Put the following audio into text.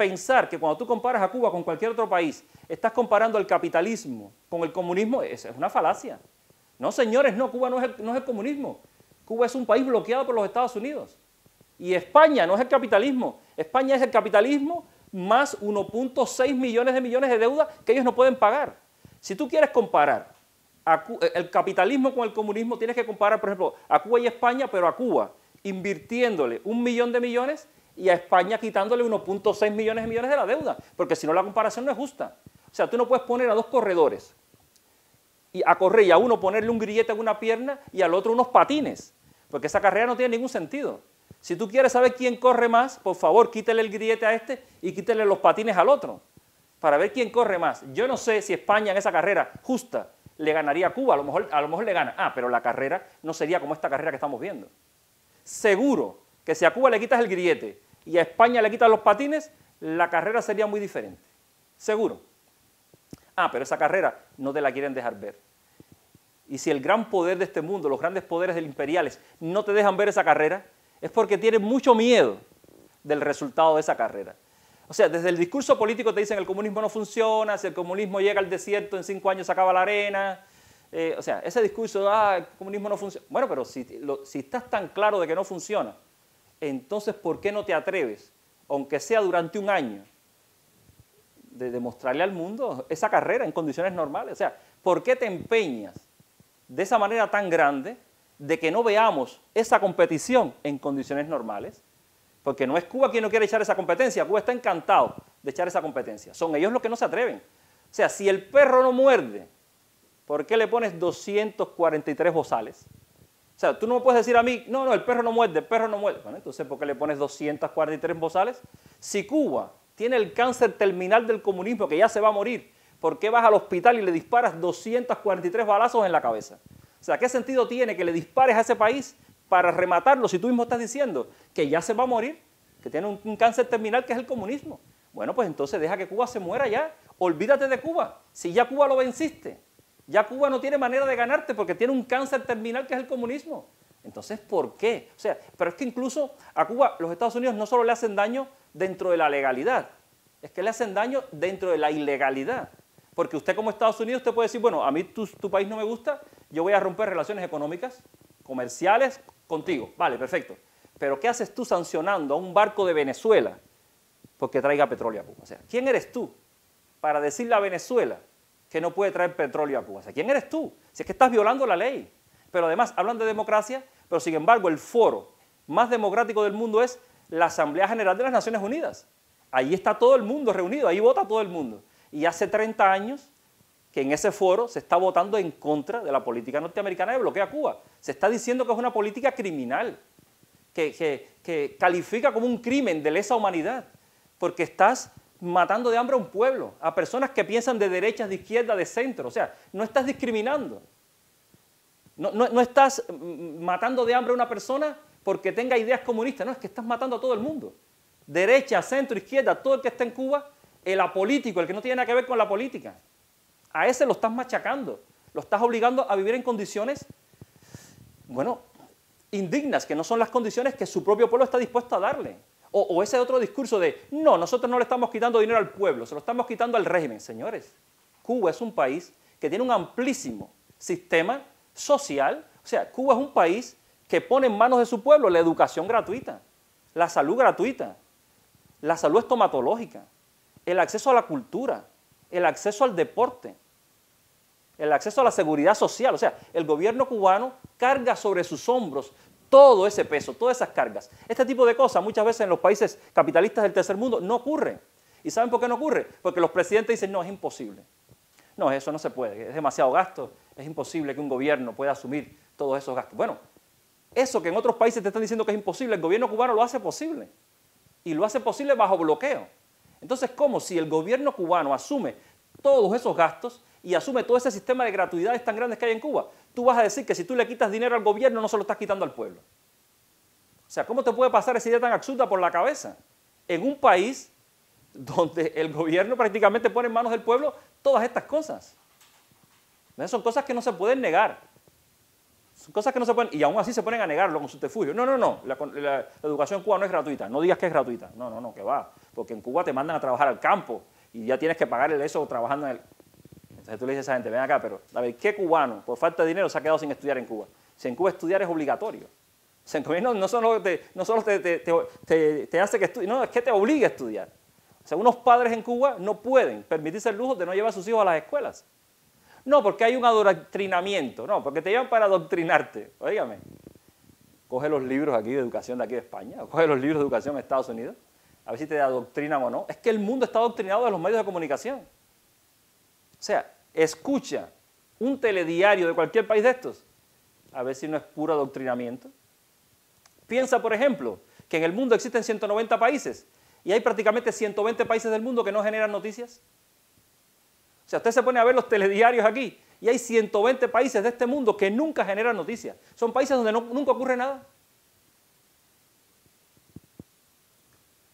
pensar que cuando tú comparas a Cuba con cualquier otro país, estás comparando el capitalismo con el comunismo, es una falacia. No, señores, no, Cuba no es el comunismo. Cuba es un país bloqueado por los Estados Unidos. Y España no es el capitalismo. España es el capitalismo más 1.6 millones de deuda que ellos no pueden pagar. Si tú quieres comparar el capitalismo con el comunismo, tienes que comparar, por ejemplo, a Cuba y España, pero a Cuba invirtiéndole 1 millón de millones y a España quitándole 1.6 millones de la deuda, porque si no la comparación no es justa. O sea, tú no puedes poner a dos corredores y a correr y a uno ponerle un grillete en una pierna y al otro unos patines, porque esa carrera no tiene ningún sentido. Si tú quieres saber quién corre más, por favor, quítele el grillete a este y quítele los patines al otro, para ver quién corre más. Yo no sé si España en esa carrera justa le ganaría a Cuba, a lo mejor le gana, pero la carrera no sería como esta carrera que estamos viendo. Seguro que si a Cuba le quitas el grillete y a España le quitas los patines, la carrera sería muy diferente. Seguro. Pero esa carrera no te la quieren dejar ver. Y si el gran poder de este mundo, los grandes poderes imperiales, no te dejan ver esa carrera, es porque tienen mucho miedo del resultado de esa carrera. O sea, desde el discurso político te dicen el comunismo no funciona, si el comunismo llega al desierto en 5 años se acaba la arena. O sea, ese discurso, el comunismo no funciona. Bueno, pero si estás tan claro de que no funciona, entonces ¿por qué no te atreves, aunque sea durante un año, de demostrarle al mundo esa carrera en condiciones normales? O sea, ¿por qué te empeñas de esa manera tan grande de que no veamos esa competición en condiciones normales? Porque no es Cuba quien no quiere echar esa competencia, Cuba está encantado de echar esa competencia. Son ellos los que no se atreven. O sea, si el perro no muerde, ¿por qué le pones 243 bozales? O sea, tú no me puedes decir a mí, no, el perro no muerde, el perro no muerde. Bueno, entonces, ¿por qué le pones 243 bozales? Si Cuba tiene el cáncer terminal del comunismo, que ya se va a morir, ¿por qué vas al hospital y le disparas 243 balazos en la cabeza? O sea, ¿qué sentido tiene que le dispares a ese país para rematarlo si tú mismo estás diciendo que ya se va a morir, que tiene un cáncer terminal que es el comunismo? Bueno, pues entonces deja que Cuba se muera ya, olvídate de Cuba, si ya Cuba lo venciste, ya Cuba no tiene manera de ganarte porque tiene un cáncer terminal que es el comunismo. Entonces, ¿por qué? O sea, pero es que incluso a Cuba los Estados Unidos no solo le hacen daño dentro de la legalidad, es que le hacen daño dentro de la ilegalidad. Porque usted como Estados Unidos, usted puede decir, bueno, a mí tu país no me gusta, yo voy a romper relaciones económicas, comerciales contigo. Vale, perfecto. Pero ¿qué haces tú sancionando a un barco de Venezuela porque traiga petróleo a Cuba? O sea, ¿quién eres tú para decirle a Venezuela que no puede traer petróleo a Cuba? O sea, ¿quién eres tú? Si es que estás violando la ley. Pero además, hablan de democracia, pero sin embargo el foro más democrático del mundo es la Asamblea General de las Naciones Unidas. Ahí está todo el mundo reunido, ahí vota todo el mundo. Y hace 30 años que en ese foro se está votando en contra de la política norteamericana de bloqueo a Cuba. Se está diciendo que es una política criminal, que califica como un crimen de lesa humanidad, porque estás matando de hambre a un pueblo, a personas que piensan de derechas, de izquierda, de centro. O sea, no estás discriminando. No estás matando de hambre a una persona porque tenga ideas comunistas, no, es que estás matando a todo el mundo. Derecha, centro, izquierda, todo el que está en Cuba, el apolítico, el que no tiene nada que ver con la política. A ese lo estás machacando, lo estás obligando a vivir en condiciones, bueno, indignas, que no son las condiciones que su propio pueblo está dispuesto a darle. O ese otro discurso de, no, nosotros no le estamos quitando dinero al pueblo, se lo estamos quitando al régimen. Señores, Cuba es un país que tiene un amplísimo sistema social. O sea, Cuba es un país que pone en manos de su pueblo la educación gratuita, la salud gratuita, la salud estomatológica, el acceso a la cultura, el acceso al deporte, el acceso a la seguridad social. O sea, el gobierno cubano carga sobre sus hombros todo ese peso, todas esas cargas. Este tipo de cosas muchas veces en los países capitalistas del tercer mundo no ocurren. ¿Y saben por qué no ocurre? Porque los presidentes dicen, no, es imposible. No, eso no se puede, es demasiado gasto, es imposible que un gobierno pueda asumir todos esos gastos. Bueno, eso que en otros países te están diciendo que es imposible, el gobierno cubano lo hace posible. Y lo hace posible bajo bloqueo. Entonces, ¿cómo si el gobierno cubano asume todos esos gastos y asume todo ese sistema de gratuidades tan grandes que hay en Cuba? Tú vas a decir que si tú le quitas dinero al gobierno no se lo estás quitando al pueblo. O sea, ¿cómo te puede pasar esa idea tan absurda por la cabeza? En un país donde el gobierno prácticamente pone en manos del pueblo todas estas cosas. Son cosas que no se pueden negar. Son cosas que no se pueden, y aún así se ponen a negarlo con subterfugio. No, no, no, la educación en Cuba no es gratuita, no digas que es gratuita. No, no, no, que va, porque en Cuba te mandan a trabajar al campo y ya tienes que pagarle eso trabajando en el... Entonces tú le dices a esa gente, ven acá, pero a ver, ¿qué cubano por falta de dinero se ha quedado sin estudiar en Cuba? Si en Cuba estudiar es obligatorio. O sea, en Cuba no solo te hace que estudies, no, es que te obliga a estudiar. O sea, unos padres en Cuba no pueden permitirse el lujo de no llevar a sus hijos a las escuelas. No, porque hay un adoctrinamiento, no, porque te llevan para adoctrinarte. Óigame, coge los libros aquí de educación de aquí de España, o coge los libros de educación de Estados Unidos, a ver si te adoctrinan o no. Es que el mundo está adoctrinado de los medios de comunicación. O sea, escucha un telediario de cualquier país de estos, a ver si no es puro adoctrinamiento. Piensa, por ejemplo, que en el mundo existen 190 países y hay prácticamente 120 países del mundo que no generan noticias. O sea, usted se pone a ver los telediarios aquí y hay 120 países de este mundo que nunca generan noticias. Son países donde nunca ocurre nada.